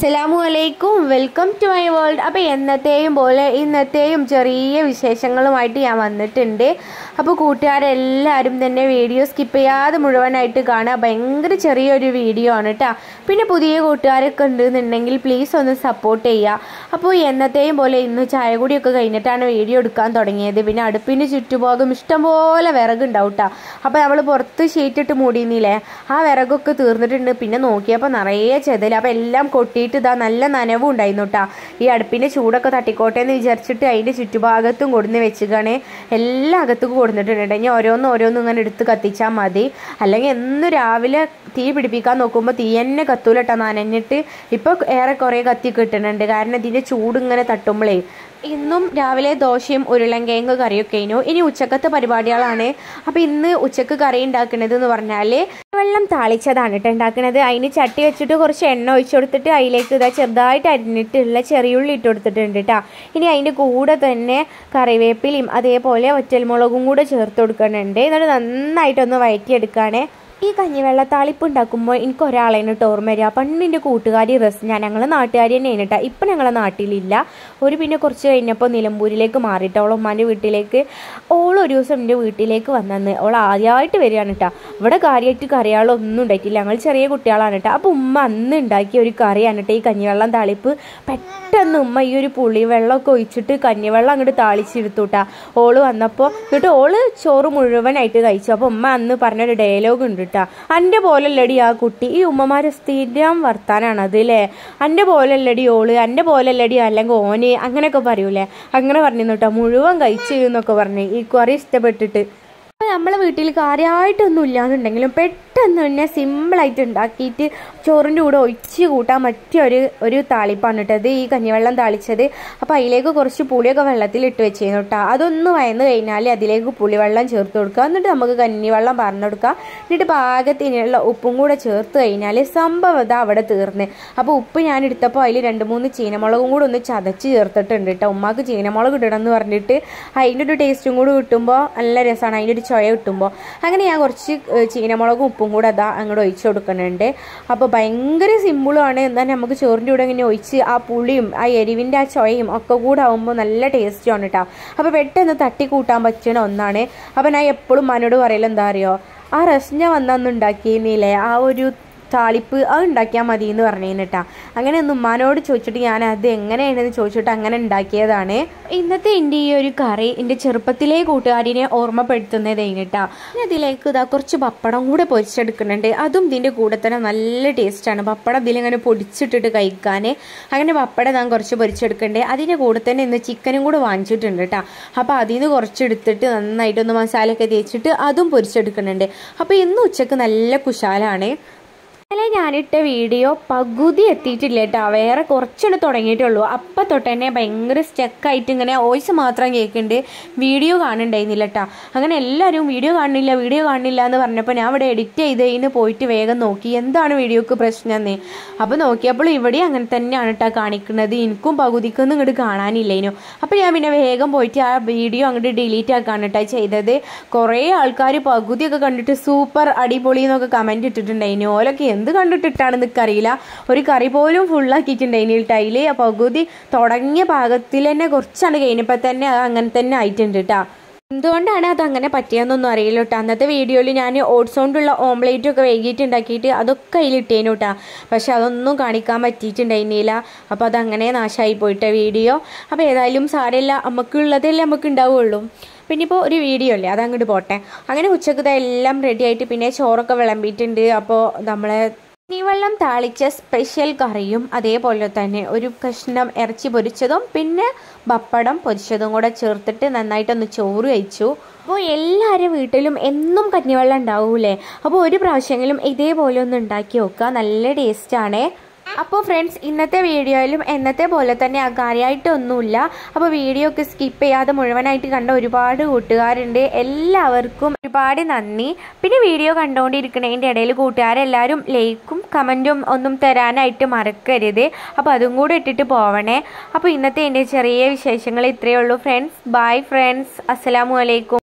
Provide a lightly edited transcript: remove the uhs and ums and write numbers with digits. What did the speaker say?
അസ്സലാമുഅലൈക്കും, welcome to my world. അപ്പോൾ എന്നത്തെയും പോലെ ഇന്നത്തെയും ചെറിയ വിശേഷങ്ങളുമായിട്ട് ഞാൻ വന്നിട്ടുണ്ട്. അപ്പോൾ കൂട്ടുകാരെല്ലാവരും തന്നെ വീഡിയോ സ്കിപ്പ് ചെയ്യാതെ മുഴുവനായിട്ട് കാണുക. ഭയങ്കര ചെറിയൊരു വീഡിയോ ആണ് കേട്ടോ. പിന്നെ പുതിയ കൂട്ടുകാരൊക്കെ ഉണ്ടെന്നുണ്ടെങ്കിൽ പ്ലീസ് ഒന്ന് സപ്പോർട്ട് ചെയ്യുക. അപ്പോൾ എന്നത്തെയും പോലെ ഇന്ന് ചായ കൂടിയൊക്കെ കഴിഞ്ഞിട്ടാണ് വീഡിയോ എടുക്കാൻ തുടങ്ങിയത്. പിന്നെ അടുപ്പിന് ചുറ്റുഭാഗം ഇഷ്ടംപോലെ വിറകുണ്ടാവും കേട്ടോ. അപ്പോൾ നമ്മൾ പുറത്ത് ഷീറ്റിട്ട് മൂടിയുന്നില്ലേ, ആ വിറകൊക്കെ തീർന്നിട്ടുണ്ട്. പിന്നെ നോക്കിയപ്പോൾ നിറയെ ചെതൽ. അപ്പോൾ എല്ലാം കൊട്ടിയിട്ട് ഇതാ നല്ല നനവും ഉണ്ടായിരുന്നു കേട്ടോ. ഈ അടുപ്പിൻ്റെ ചൂടൊക്കെ തട്ടിക്കോട്ടെ എന്ന് വിചാരിച്ചിട്ട് അതിൻ്റെ ചുറ്റുഭാഗത്തും കൊടുന്ന് വെച്ചുകയാണ് എല്ലാ അകത്തേക്ക് കൊടുത്തിട്ടുണ്ട്. ഇനി ഓരോന്നും ഇങ്ങനെ എടുത്ത് കത്തിച്ചാൽ മതി. അല്ലെങ്കിൽ എന്നും രാവിലെ തീ പിടിപ്പിക്കാൻ നോക്കുമ്പോൾ തീ തന്നെ കത്തൂല കേട്ടോ, നനഞ്ഞിട്ട്. ഇപ്പോൾ ഏറെക്കുറെ കത്തി കിട്ടുന്നുണ്ട്, കാരണം ഇതിൻ്റെ ചൂട് ഇങ്ങനെ തട്ടുമ്പോഴേ. ഇന്നും രാവിലെ ദോശയും ഉരുളൻകിഴങ്ങ് കറിയൊക്കെ ആയിരുന്നു. ഇനി ഉച്ചക്കത്തെ പരിപാടികളാണ്. അപ്പോൾ ഇന്ന് ഉച്ചക്ക് കറി ഉണ്ടാക്കുന്നത് എന്ന് പറഞ്ഞാൽ വെള്ളം താളിച്ചതാണ് കേട്ടോ ഉണ്ടാക്കുന്നത്. അതിന് ചട്ടി വെച്ചിട്ട് കുറച്ച് എണ്ണ ഒഴിച്ചു കൊടുത്തിട്ട് അതിലേക്ക് ഇതാ ചെറുതായിട്ട് അരിഞ്ഞിട്ടുള്ള ചെറിയുള്ളി ഇട്ട് കൊടുത്തിട്ടുണ്ട് കേട്ടോ. ഇനി അതിൻ്റെ കൂടെ തന്നെ കറിവേപ്പിലയും അതേപോലെ ഒറ്റൽമുളകും കൂടെ ചേർത്ത് കൊടുക്കുന്നുണ്ട്. എന്നിട്ട് നന്നായിട്ടൊന്ന് വഴറ്റിയെടുക്കുകയാണ്. ഈ കഞ്ഞിവെള്ള താളിപ്പ് ഉണ്ടാക്കുമ്പോൾ എനിക്ക് ഒരാളേനെ ഓർമ്മ വരിക. പണ്ടിൻ്റെ കൂട്ടുകാരി റസ്ന, ഞങ്ങളെ നാട്ടുകാരി തന്നെയാണ് കേട്ടോ. ഇപ്പം ഞങ്ങളെ നാട്ടിലില്ല. പിന്നെ കുറച്ച് കഴിഞ്ഞപ്പോൾ നിലമ്പൂരിലേക്ക് മാറിയിട്ട് അവൾ ഉമ്മാൻ്റെ വീട്ടിലേക്ക്. ഒരു ദിവസം എൻ്റെ വീട്ടിലേക്ക് വന്നെന്ന് അവൾ ആദ്യമായിട്ട് വരികയാണ് കേട്ടോ. ഇവിടെ കാര്യമായിട്ട് കറികളൊന്നും ഉണ്ടായിട്ടില്ല, ഞങ്ങൾ ചെറിയ കുട്ടികളാണ് കേട്ടോ. അപ്പോൾ ഉമ്മ അന്ന് ഉണ്ടാക്കിയ ഒരു കറിയാണ് കേട്ടോ ഈ കഞ്ഞിവെള്ളം താളിപ്പ്. പെട്ടെന്ന് ഉമ്മ ഈ ഒരു പുളിവെള്ളമൊക്കെ ഒഴിച്ചിട്ട് കഞ്ഞിവെള്ളം അങ്ങോട്ട് താളിച്ചെടുത്തു കേട്ടോ. ഓള് വന്നപ്പോൾ എന്നിട്ട് ഓള് ചോറ് മുഴുവനായിട്ട് കഴിച്ചു. അപ്പോൾ ഉമ്മ അന്ന് പറഞ്ഞൊരു ഡയലോഗ് ഉണ്ട് കേട്ടോ, എൻ്റെ പോലല്ലടി ആ കുട്ടി. ഈ ഉമ്മമാരെ സ്ഥിരം വർത്താനാണ് അത് അല്ലേ. എൻ്റെ പോലല്ലടി ഓള്, എൻ്റെ പോലല്ലടി അല്ലെങ്കിൽ ഓന്, അങ്ങനെയൊക്കെ പറയൂലേ. അങ്ങനെ പറഞ്ഞു കേട്ടോ. മുഴുവൻ കഴിച്ചു എന്നൊക്കെ പറഞ്ഞു ഈ കറി ഇഷ്ടപ്പെട്ടിട്ട്. അപ്പോൾ നമ്മളെ വീട്ടിൽ കാര്യമായിട്ടൊന്നും ഇല്ലാന്നുണ്ടെങ്കിലും പെട്ടെന്ന് തന്നെ സിമ്പിളായിട്ട് ഉണ്ടാക്കിയിട്ട് ചോറിൻ്റെ കൂടെ ഒഴിച്ച് കൂട്ടാൻ പറ്റിയ ഒരു താളിപ്പാണ് കേട്ടത് ഈ കഞ്ഞിവെള്ളം താളിച്ചത്. അപ്പോൾ അതിലേക്ക് കുറച്ച് പുളിയൊക്കെ വെള്ളത്തിലിട്ട് വെച്ചിരുന്നു കേട്ടോ. അതൊന്ന് വയന്ന് കഴിഞ്ഞാൽ അതിലേക്ക് പുളിവെള്ളം ചേർത്ത് കൊടുക്കുക. എന്നിട്ട് നമുക്ക് കഞ്ഞിവെള്ളം പറഞ്ഞു കൊടുക്കുക. എന്നിട്ട് പാകത്തിനുള്ള ഉപ്പും കൂടെ ചേർത്ത് കഴിഞ്ഞാൽ സംഭവം ഇതാ അവിടെ തീർന്ന്. അപ്പോൾ ഉപ്പ് ഞാൻ എടുത്തപ്പോൾ അതിൽ 2-3 ചീനമുളകും കൂടെ ഒന്ന് ചതച്ച് ചേർത്തിട്ടുണ്ട് കേട്ടോ. ഉമ്മാക്ക് ചീനമുളക് ഇടണം എന്ന് പറഞ്ഞിട്ട് അതിൻ്റെ ഒരു ടേസ്റ്റും കൂടെ കിട്ടുമ്പോൾ നല്ല രസമാണ്, അതിൻ്റെ ഒരു ചൊയ കിട്ടുമ്പോൾ. അങ്ങനെ ഞാൻ കുറച്ച് ചീനമുളകും ഉപ്പും കൂടെ അതാ അങ്ങോട്ട് ഒഴിച്ച് കൊടുക്കുന്നുണ്ട്. അപ്പോൾ ഭയങ്കര സിമ്പിളുമാണ്. എന്നാൽ നമുക്ക് ചോറിൻ്റെ കൂടെ ഇങ്ങനെ ഒഴിച്ച് ആ പുളിയും ആ എരിവിൻ്റെ ആ ചൊയയും ഒക്കെ കൂടെ ആകുമ്പോൾ നല്ല ടേസ്റ്റുമാണ് കേട്ടോ. അപ്പോൾ പെട്ടെന്ന് തട്ടിക്കൂട്ടാൻ പറ്റുന്ന ഒന്നാണ്. അപ്പോൾ ഞാൻ എപ്പോഴും മനോട് പറയൽ എന്താ അറിയോ, ആ റസ്ന വന്നൊന്നും ഉണ്ടാക്കിയിരുന്നില്ലേ ആ ഒരു താളിപ്പ്, അത് ഉണ്ടാക്കിയാൽ മതി എന്ന് പറഞ്ഞിരുന്നു കേട്ടോ. അങ്ങനെ ഒന്ന് ഉമ്മാനോട് ചോദിച്ചിട്ട് ഞാൻ അത് എങ്ങനെയാണെന്ന് ചോദിച്ചിട്ട് അങ്ങനെ ഉണ്ടാക്കിയതാണ്. ഇന്നത്തെ എൻ്റെ ഈ ഒരു കറി എൻ്റെ ചെറുപ്പത്തിലെ കൂട്ടുകാരിനെ ഓർമ്മപ്പെടുത്തുന്നതായിരുന്നു കേട്ടോ. അതിലേക്ക് ഇതാ കുറച്ച് പപ്പടം കൂടെ പൊരിച്ചെടുക്കുന്നുണ്ട്. അതും ഇതിൻ്റെ കൂടെ തന്നെ നല്ല ടേസ്റ്റാണ്. പപ്പടം ഇതിലിങ്ങനെ പൊടിച്ചിട്ടിട്ട് കഴിക്കാൻ. അങ്ങനെ പപ്പടം ഞാൻ കുറച്ച് പൊരിച്ചെടുക്കുന്നുണ്ട്. അതിൻ്റെ കൂടെ തന്നെ ഇന്ന് ചിക്കനും കൂടെ വാങ്ങിച്ചിട്ടുണ്ട് കേട്ടോ. അപ്പോൾ അതിൽ നിന്ന് കുറച്ചെടുത്തിട്ട് നന്നായിട്ടൊന്ന് മസാലയൊക്കെ തേച്ചിട്ട് അതും പൊരിച്ചെടുക്കുന്നുണ്ട്. അപ്പോൾ ഇന്ന് ഉച്ചക്ക് നല്ല കുശാലാണ്. ഇന്നലെ ഞാനിട്ട വീഡിയോ പകുതി എത്തിയിട്ടില്ല കേട്ടോ, വേറെ കുറച്ചെണ്ണം തുടങ്ങിയിട്ടുള്ളൂ. അപ്പം തൊട്ട് തന്നെ ഭയങ്കര സ്റ്റക്കായിട്ട് ഇങ്ങനെ വോയിസ് മാത്രം കേൾക്കുന്നുണ്ട്, വീഡിയോ കാണുന്നുണ്ടായിരുന്നില്ല കേട്ടോ. അങ്ങനെ എല്ലാവരും വീഡിയോ കാണുന്നില്ല എന്ന് പറഞ്ഞപ്പോൾ ഞാൻ ഇവിടെ എഡിറ്റ് ചെയ്തതിന് പോയിട്ട് വേഗം നോക്കി എന്താണ് വീഡിയോക്ക് പ്രശ്നം എന്ന്. അപ്പോൾ നോക്കിയപ്പോൾ ഇവിടെ അങ്ങനെ തന്നെയാണ് കേട്ടോ കാണിക്കുന്നത്. എനിക്കും പകുതിക്കൊന്നും ഇങ്ങോട്ട് കാണാനില്ലേനു. അപ്പോൾ ഞാൻ പിന്നെ വേഗം പോയിട്ട് ആ വീഡിയോ അങ്ങോട്ട് ഡിലീറ്റ് ആക്കാണ് കേട്ടോ ചെയ്തത്. കുറേ ആൾക്കാർ പകുതിയൊക്കെ കണ്ടിട്ട് സൂപ്പർ അടിപൊളി എന്നൊക്കെ കമൻറ്റ് ഇട്ടിട്ടുണ്ടായിരുന്നു. ഓലൊക്കെ എന്ത് കണ്ടിട്ടിട്ടാണെന്ന് എനിക്കറിയില്ല. ഒരു കറി പോലും ഫുള്ളാക്കിയിട്ടുണ്ടായിരുന്നു ടൈല്. പകുതി തുടങ്ങിയ പാകത്തിൽ തന്നെ കുറച്ചാണ് കഴിഞ്ഞപ്പോൾ തന്നെ അത് അങ്ങനെ തന്നെ ആയിട്ടുണ്ട് കേട്ടോ. എന്തുകൊണ്ടാണ് അതങ്ങനെ പറ്റിയെന്നൊന്നും അറിയില്ല കേട്ടോ. അന്നത്തെ വീഡിയോയിൽ ഞാൻ ഓട്സ് കൊണ്ടുള്ള ഓംലേറ്റൊക്കെ വൈകിട്ട് ഉണ്ടാക്കിയിട്ട് അതൊക്കെ അതിലിട്ടേനു കേട്ടോ. പക്ഷെ അതൊന്നും കാണിക്കാൻ പറ്റിയിട്ടുണ്ടായിരുന്നില്ല. അപ്പോൾ അതങ്ങനെ നാശമായി പോയിട്ട വീഡിയോ. അപ്പോൾ ഏതായാലും സാരമില്ല, നമുക്കുള്ളതല്ലേ നമുക്ക് ഉണ്ടാവുള്ളൂ. പിന്നെ ഇപ്പോൾ ഒരു വീഡിയോ അല്ലേ, അതങ്ങോട്ട് പോട്ടെ. അങ്ങനെ ഉച്ചക്കത്തെ എല്ലാം റെഡി ആയിട്ട് പിന്നെ ചോറൊക്കെ വിളമ്പിയിട്ടുണ്ട്. അപ്പോൾ നമ്മളെ കഞ്ഞിവെള്ളം താളിച്ച സ്പെഷ്യൽ കറിയും അതേപോലെ തന്നെ ഒരു കഷ്ണം ഇറച്ചി പൊരിച്ചതും പിന്നെ പപ്പടം പൊരിച്ചതും കൂടെ ചേർത്തിട്ട് നന്നായിട്ടൊന്ന് ചോറ് കഴിച്ചു. അപ്പോൾ എല്ലാവരും വീട്ടിലും എന്നും കഞ്ഞിവെള്ളം ഉണ്ടാവൂലേ. അപ്പോൾ ഒരു പ്രാവശ്യമെങ്കിലും ഇതേപോലെ ഒന്ന് ഉണ്ടാക്കി നോക്കുക, നല്ല ടേസ്റ്റാണ്. അപ്പോൾ ഫ്രണ്ട്സ്, ഇന്നത്തെ വീഡിയോയിലും എന്നത്തെ പോലെ തന്നെ കാര്യമായിട്ടൊന്നുമില്ല. അപ്പോൾ വീഡിയോ ഒക്കെ സ്കിപ്പ് ചെയ്യാതെ മുഴുവനായിട്ട് കണ്ട ഒരുപാട് കൂട്ടുകാരുണ്ട്. എല്ലാവർക്കും ഒരുപാട് നന്ദി. പിന്നെ വീഡിയോ കണ്ടുകൊണ്ടിരിക്കുന്നതിൻ്റെ ഇടയിൽ കൂട്ടുകാരെല്ലാവരും ലൈക്കും കമൻറ്റും ഒന്നും തരാനായിട്ട് മറക്കരുത്. അപ്പോൾ അതും കൂടെ ഇട്ടിട്ട് പോവണേ. അപ്പോൾ ഇന്നത്തെ എൻ്റെ ചെറിയ വിശേഷങ്ങൾ ഇത്രയേ ഉള്ളൂ ഫ്രണ്ട്സ്. ബൈ ഫ്രണ്ട്സ്, അസ്സലാമു അലൈക്കും.